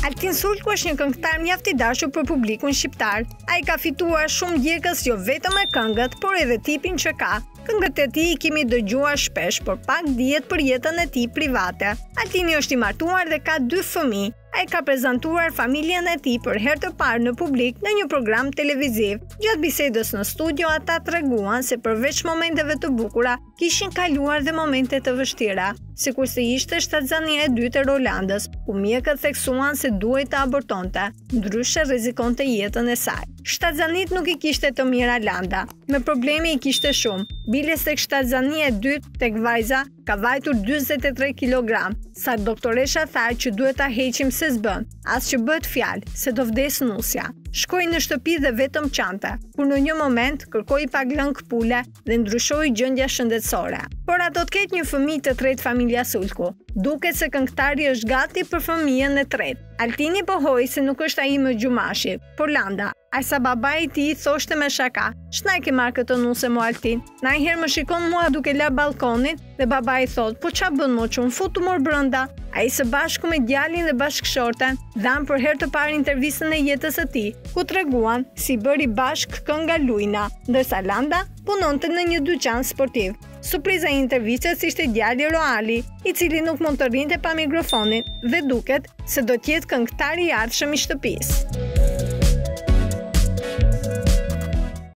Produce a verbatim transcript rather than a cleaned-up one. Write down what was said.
Altin Sulku është një këngëtar mjaft i dashur për publikun shqiptar. Ai ka fituar shumë djegës jo vetëm me këngët, por edhe tipin që ka. Këngët e tij i kemi dëgjuar shpesh, por pak dihet për jetën e tij private. Altini është i martuar dhe ka dy fëmijë. Ai ka prezantuar familjen e tij për herë të parë në publik në një program televiziv. Gjatë bisedës në studio, ata treguan se përveç momenteve të bukura, kishin kaluar dhe momente të vështira, sikurse ishte shtatzania e dytë e Rolandës, ku mjekët theksuan se duhej të abortonte, ndryshe rrezikonte jetën e saj. Shtatzanit nuk i kishte të mira Landa, me probleme i kishte shumë. Biles tek shtatzania e dytë tek vajza ka vajtur dyzet e tre kilogram, sa doktoresha tha që duhet ta heqim se s'bën, as që bëhet fjalë se do vdes nusja. Shkoi në shtëpi dhe vetëm qante, kur në një moment kërkoi pak lëng pule dhe ndryshoi gjendja shëndetësore. Por ato të ketë një fëmijë të tretë familja Sulku. Duket se këngëtari është gati për fëmijën e tretë. Altini pohoi se nuk është ai më gjumashi, por Landa, ai sa babai i tij thoshte me shaka: "Ç'na ke marrë këtë nuse mo Altin? Na njëherë më shikon mua duke lar balkonit dhe babai thot: "Po ç'a bën mo që un futu mor brenda?" Ai së bashku me djalin dhe bashkëshorten dhan për herë të parë intervistën e jetës së tij, ku treguan si bëri bashk kënga Lujna, ndërsa Landa punonte në një dyqan sportiv. Surpriza e intervistës ishte djali Roali, i cili nuk mund të rrinte pa mikrofonin dhe duket se do të jetë këngëtari i ardhshëm i shtëpisë.